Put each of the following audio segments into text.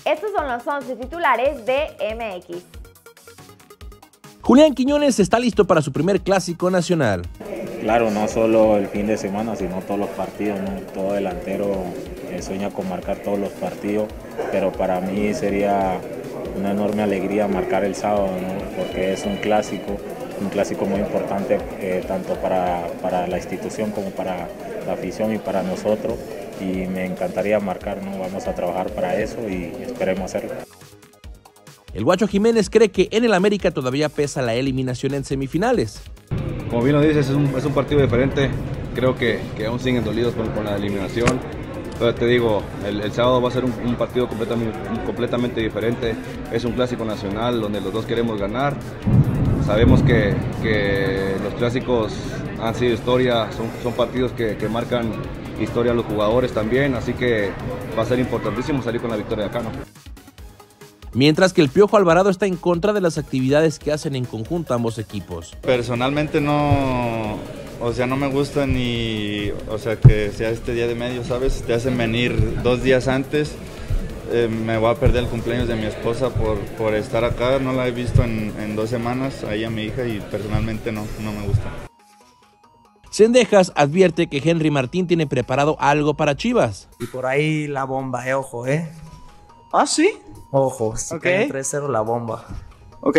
Estos son los 11 titulares de MX. Julián Quiñones está listo para su primer clásico nacional. Claro, no solo el fin de semana, sino todos los partidos, ¿no? Todo delantero sueña con marcar todos los partidos, pero para mí sería una enorme alegría marcar el sábado, ¿no? Porque es un clásico muy importante tanto para la institución como para la afición y para nosotros, y me encantaría marcar, ¿no? Vamos a trabajar para eso y esperemos hacerlo. El Guacho Jiménez cree que en el América todavía pesa la eliminación en semifinales. Como bien lo dices, es un partido diferente. Creo que aún siguen dolidos con la eliminación. Pero te digo, el sábado va a ser un partido completamente diferente. Es un clásico nacional donde los dos queremos ganar. Sabemos que los clásicos han sido historia, son partidos que marcan historia a los jugadores también. Así que va a ser importantísimo salir con la victoria de acá, ¿no? Mientras que el Piojo Alvarado está en contra de las actividades que hacen en conjunto ambos equipos. Personalmente no me gusta que sea este día de medio, ¿sabes? Te hacen venir 2 días antes, me voy a perder el cumpleaños de mi esposa por estar acá, no la he visto en 2 semanas, ahí a mi hija, y personalmente no me gusta. Cendejas advierte que Henry Martín tiene preparado algo para Chivas. Y por ahí la bomba, ojo, ¿Ah, sí? Ojo, si Ok. cae 3-0 la bomba. Ok.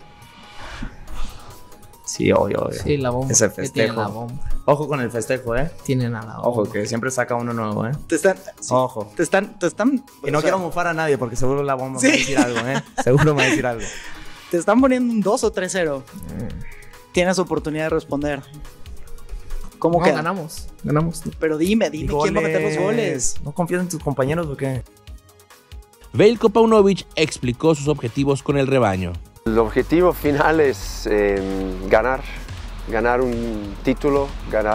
Sí, obvio. Sí, la bomba. Ese ¿Qué tiene la festejo. bomba? Ojo con el festejo, Tienen a la bomba. Ojo, que siempre saca uno nuevo, Te están... sí, Ojo. Te están... Y no quiero mofar a nadie porque seguro la bomba Sí. me va a decir algo, Seguro me va a decir algo. Te están poniendo un 2 o 3-0. Tienes oportunidad de responder. ¿Cómo No, queda? ganamos. Pero dime quién va a meter los goles. ¿No confías en tus compañeros o qué? Veljko Paunovic explicó sus objetivos con el rebaño. El objetivo final es ganar un título,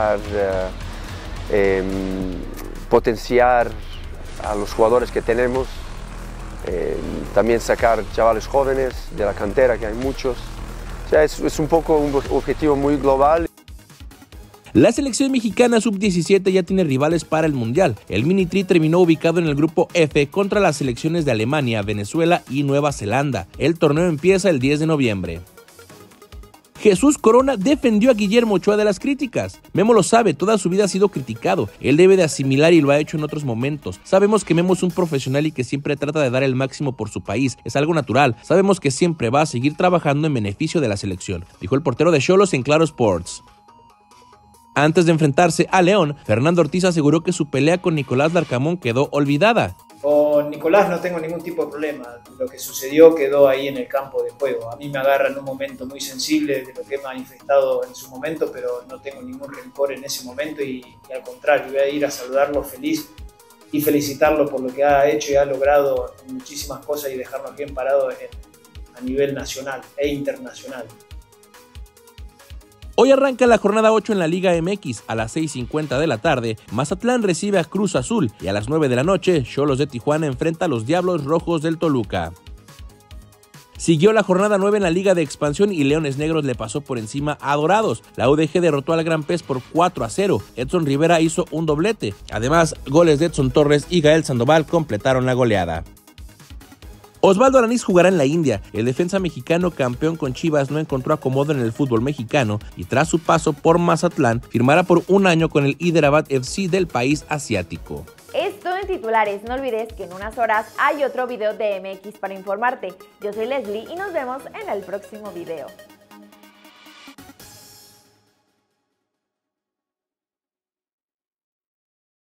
potenciar a los jugadores que tenemos, también sacar chavales jóvenes de la cantera, que hay muchos. O sea, es un poco un objetivo muy global. La selección mexicana sub-17 ya tiene rivales para el Mundial. El Mini-Tri terminó ubicado en el grupo F contra las selecciones de Alemania, Venezuela y Nueva Zelanda. El torneo empieza el 10 de noviembre. Jesús Corona defendió a Guillermo Ochoa de las críticas. Memo lo sabe, toda su vida ha sido criticado. Él debe de asimilar y lo ha hecho en otros momentos. Sabemos que Memo es un profesional y que siempre trata de dar el máximo por su país. Es algo natural. Sabemos que siempre va a seguir trabajando en beneficio de la selección, dijo el portero de Xolos en Claro Sports. Antes de enfrentarse a León, Fernando Ortiz aseguró que su pelea con Nicolás Larcamón quedó olvidada. Con Nicolás no tengo ningún tipo de problema. Lo que sucedió quedó ahí en el campo de juego. A mí me agarra en un momento muy sensible de lo que he manifestado en su momento, pero no tengo ningún rencor en ese momento y al contrario, voy a ir a saludarlo feliz y felicitarlo por lo que ha hecho y ha logrado muchísimas cosas y dejarnos bien parados a nivel nacional e internacional. Hoy arranca la jornada 8 en la Liga MX. A las 6:50 de la tarde, Mazatlán recibe a Cruz Azul y a las 9 de la noche, Xolos de Tijuana enfrenta a los Diablos Rojos del Toluca. Siguió la jornada 9 en la Liga de Expansión y Leones Negros le pasó por encima a Dorados. La UDG derrotó al Gran Pez por 4-0. Edson Rivera hizo un doblete. Además, goles de Edson Torres y Gael Sandoval completaron la goleada. Osvaldo Alanís jugará en la India. El defensa mexicano campeón con Chivas no encontró acomodo en el fútbol mexicano y tras su paso por Mazatlán firmará por 1 año con el Hyderabad FC del país asiático. Esto en titulares. No olvides que en unas horas hay otro video de MX para informarte. Yo soy Leslie y nos vemos en el próximo video.